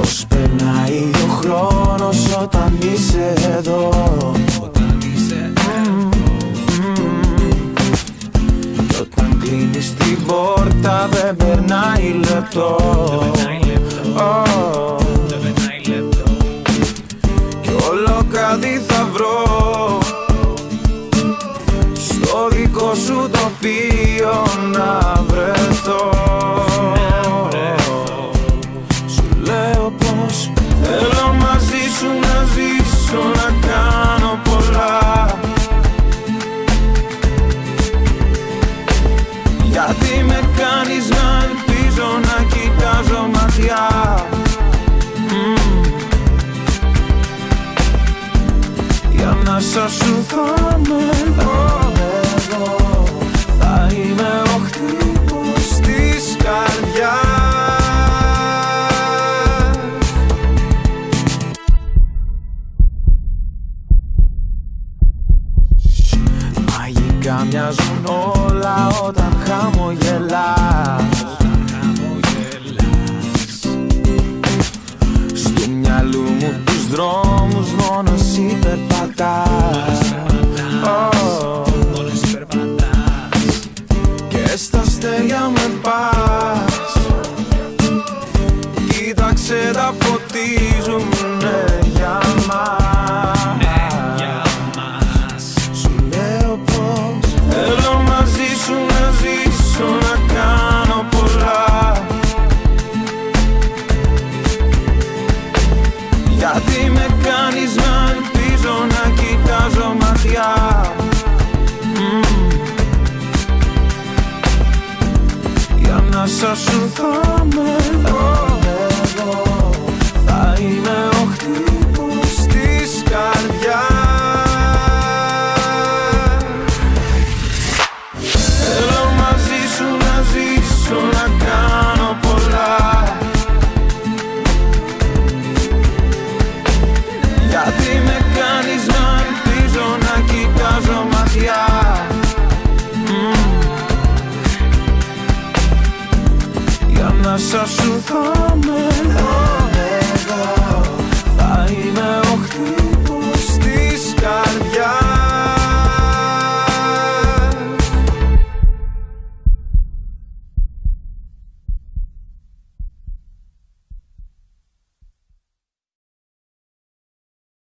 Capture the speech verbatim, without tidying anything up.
Πώς περνάει ο χρόνος όταν είσαι εδώ. Κι όταν κλείνεις την πόρτα δεν περνάει λεπτό. Κι όλο κάτι θα βρω στο δικό σου τοπίο να βρεθώ. Σου λέω πως θέλω μαζί σου να ζήσω, να κάνω πολλά. Γιατί με κάνεις να ελπίζω, να κοιτάζω ματιά. mm. Για να σου θα με εδώ, εδώ. Θα είμαι ο χτύπος της καρδιάς. Μαγικά μοιάζουν όλα όταν χαμογελάς. Στου μυαλού μου τους δρόμους μόνο εσύ περπατάς. Oh. Και στα αστέρια με πας. Κοίταξε τα φωτίζουνε για μας. Σου λέω πως θέλω μαζί σου να ζήσω, να κάνω πολλά. Γιατί με κάνεις να ελπίζω, να κοιτάζω ματιά. mm. Για να σου θα με εδώ, εδώ. Θα είμαι ο χτύπος της καρδιάς. Θέλω μαζί σου να ζήσω, να κάνω πολλά. Γιατί με κάνεις να ελπίζω, να κοιτάζω ματιά. mm. Για να σου θα με